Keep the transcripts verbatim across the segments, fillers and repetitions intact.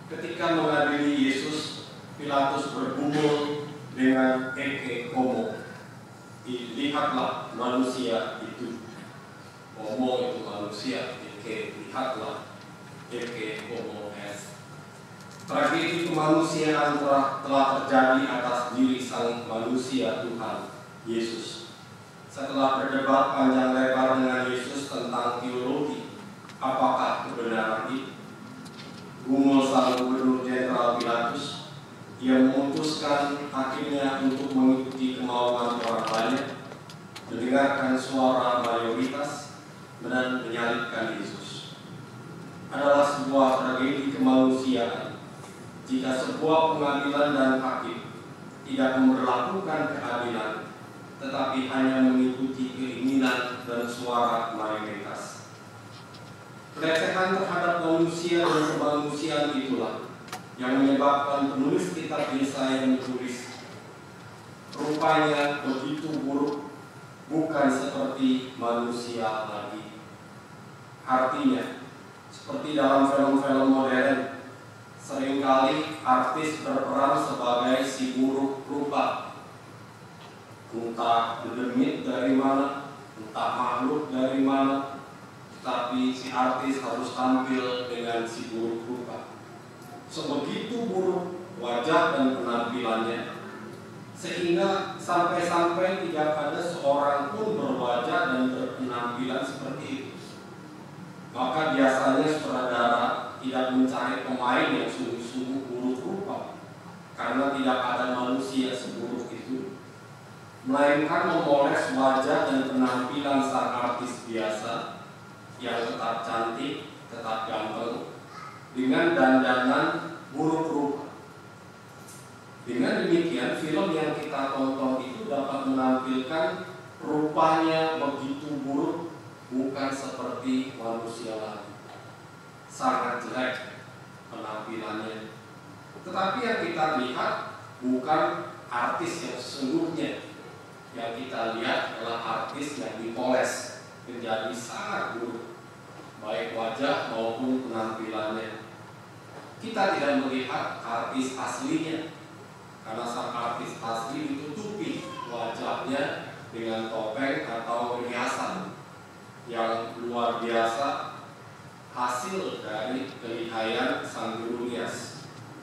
Ketika mengadili Yesus, Pilatus bergumul dengan eke homo. Lihatlah manusia itu. Homo itu manusia, eke lihatlah eke homo est. Tragedi kemanusiaan telah, telah terjadi atas diri sang manusia Tuhan Yesus. Setelah berdebat panjang lebar dengan Yesus tentang teologi, apakah kebenaran itu? Gumul sang gubernur jenderal Pilatus, ia memutuskan akhirnya untuk mengikuti kemauan orang banyak, mendengarkan suara mayoritas, dan menyalibkan Yesus. Adalah sebuah tragedi kemanusiaan jika sebuah pengadilan dan hakim tidak memberlakukan keadilan, tetapi hanya mengikuti keinginan dan suara mayoritas. Pelecehan terhadap manusia dan kemanusiaan itulah yang menyebabkan penulis kitab Yesaya menulis, rupanya begitu buruk, bukan seperti manusia lagi. Artinya, seperti dalam film-film modern, seringkali artis berperan sebagai si buruk rupa. Entah dedemit dari mana, entah makhluk dari mana, tapi si artis harus tampil dengan si buruk rupa. Sebegitu buruk wajah dan penampilannya, sehingga sampai-sampai tidak ada seorang pun berwajah dan berpenampilan seperti itu. Maka biasanya sutradara tidak mencari pemain yang sungguh-sungguh buruk rupa, karena tidak ada manusia seburuk itu, melainkan memoles wajah dan penampilan sang artis biasa yang tetap cantik, tetap ganteng, dengan dandanan buruk rupa. Dengan demikian, film yang kita tonton itu dapat menampilkan rupanya begitu buruk, bukan seperti manusia lagi. Sangat jelek penampilannya. Tetapi yang kita lihat bukan artis yang sesungguhnya. Yang kita lihat adalah artis yang dipoles menjadi sangat buruk, baik wajah maupun penampilannya. Kita tidak melihat artis aslinya, karena sang artis asli ditutupi wajahnya dengan topeng atau riasan yang luar biasa, hasil dari kelihayan sang juru rias.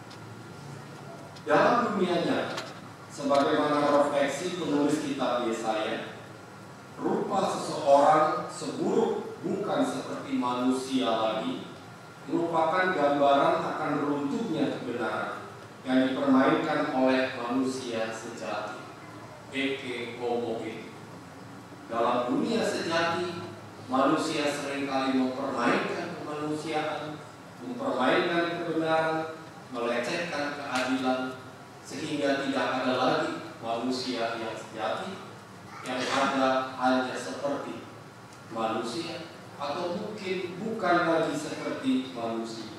Dalam dunianya, sebagaimana refleksi penulis kitab Yesaya, rupa seseorang seburuk bukan seperti manusia lagi, merupakan gambaran akan runtuhnya kebenaran yang dipermainkan oleh manusia sejati, eke homo itu. Dalam dunia sejati, manusia seringkali mempermainkan kemanusiaan, mempermainkan kebenaran, melecehkan keadilan, sehingga tidak ada lagi manusia yang sejati, yang ada hanya seperti manusia, atau mungkin bukan lagi seperti manusia.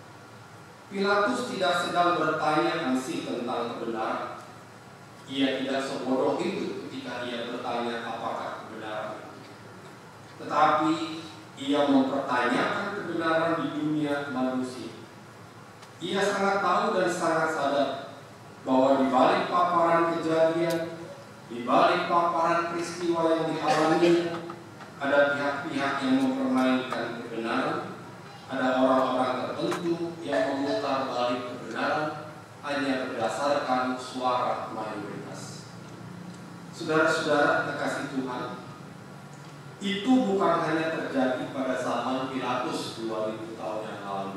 Pilatus tidak sedang bertanya ansih tentang kebenaran. Ia tidak sebodoh itu ketika ia bertanya apakah kebenaran. Tetapi ia mempertanyakan kebenaran di dunia manusia. Ia sangat tahu dan sangat sadar bahwa di balik paparan kejadian, di balik paparan peristiwa yang dialaminya, ada pihak-pihak yang mempermainkan kebenaran, ada orang-orang tertentu yang memutar balik kebenaran hanya berdasarkan suara mayoritas. Saudara-saudara kekasih Tuhan, itu bukan hanya terjadi pada zaman Pilatus dua ribu tahun yang lalu,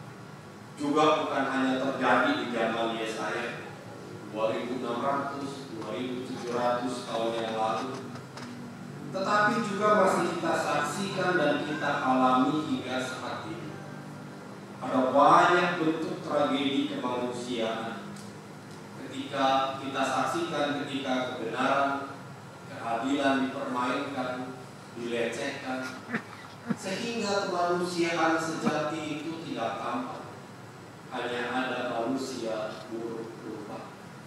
juga bukan hanya terjadi di zaman Yesaya dua ribu enam ratus, dua ribu tujuh ratus tahun yang lalu, tetapi juga masih kita saksikan dan kita alami hingga saat ini. Ada banyak bentuk tragedi kemanusiaan ketika kita saksikan, ketika kebenaran, keadilan dipermainkan, dilecehkan, sehingga kemanusiaan sejati itu tidak tampak. Hanya ada manusia buruk rupa.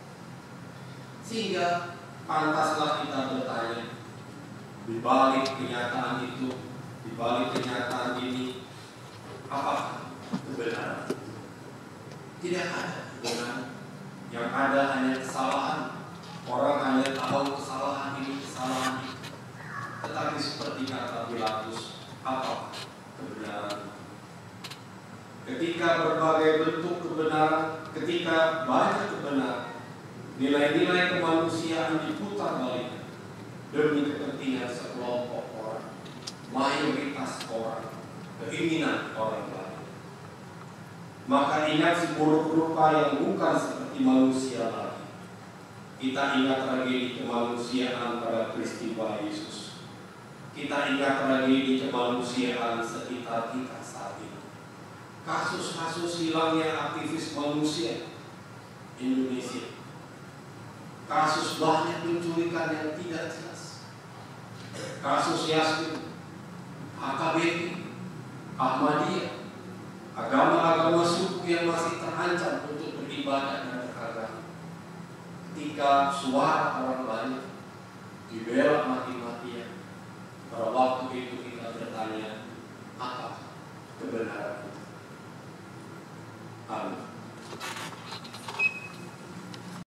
Sehingga pantaslah kita bertanya, di balik kenyataan itu, di balik kenyataan ini, apakah kebenaran? Tidak ada kebenaran. Yang ada hanya kesalahan. Orang hanya tahu kesalahan ini, kesalahan itu. Tetapi seperti kata Pilatus, apa kebenaran? Ketika berbagai bentuk kebenaran, ketika banyak kebenaran, nilai-nilai kemanusiaan diputar balik demi kepentingan sekelompok orang, mayoritas orang, keinginan orang lain. Maka ingat si buruk rupa yang bukan seperti manusia lagi. Kita ingat tragedi kemanusiaan pada peristiwa Yesus. Kita ingat tragedi kemanusiaan sekitar kita saat ini. Kasus-kasus hilangnya aktivis manusia Indonesia. Kasus banyak penculikan yang tidak jelas. Kasus Yasmin, H K B P, Ahmadiyah, agama-agama suku yang masih terancam untuk beribadah dan beragama. Ketika suara orang banyak dibela mati-matian, pada waktu itu kita bertanya, apa kebenaran?